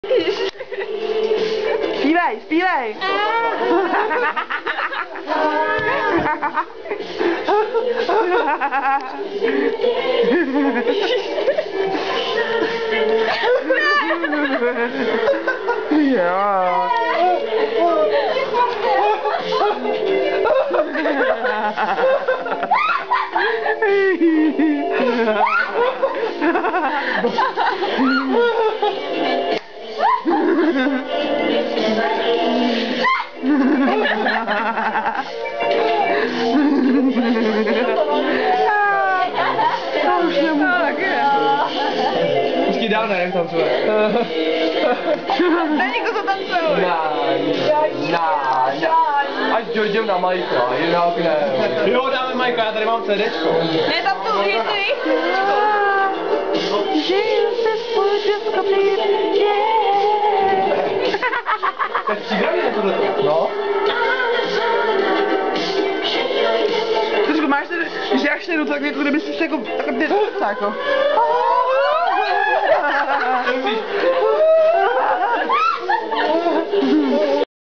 Zpívej, zpívej! Jo. Počkej dál, ne, jak tancuje. Není to tancuje. Až dojdem na Majka, jinak ne. Jo, dáme Majka, já tady mám CDčko. Ne, tam to je to jejich CDčko. Tak připraví na tohleto. No. Trošku máš tady, když já štěru, tak jako kdyby jsi se jako, takhle,